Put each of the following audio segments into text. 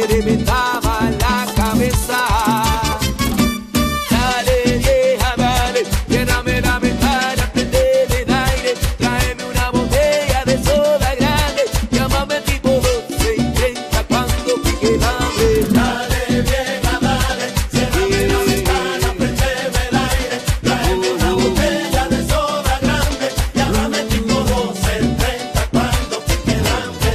me reventaba la cabeza. Dale vieja, dale, lléname la ventana, prendeme el aire, tráeme una botella de soda grande, llámame tipo 12:30 cuando pique el hambre. Dale vieja, dale, ciérrame la ventana, prendeme el aire, tráeme una botella de soda grande, llámame tipo 12:30 cuando pique el hambre.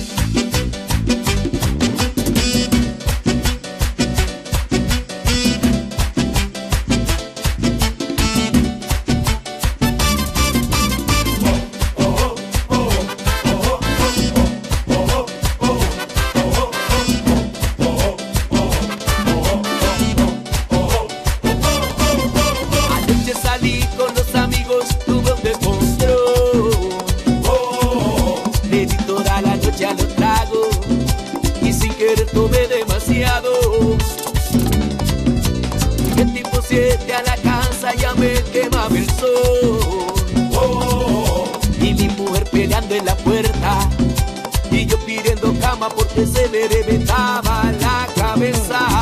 Anoche salí con los amigos, tuve un descontrol. Le di toda la noche a los tragos y sin querer tomé demasiado. El tipo 7 a la casa ya me quemaba el sol. Y mi mujer peleando en la puerta y yo pidiendo cama porque se me reventaba la cabeza.